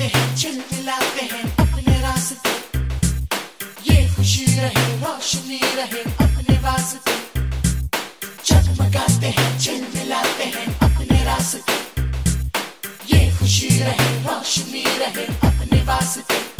हैं, चिल मिलाते हैं अपने रास्ते, ये खुशी रहे रोशनी रहे अपने वास्ते, जगमगाते हैं, चिल मिलाते हैं अपने रास्ते, ये खुशी रहे रोशनी रहे अपने वास्ते।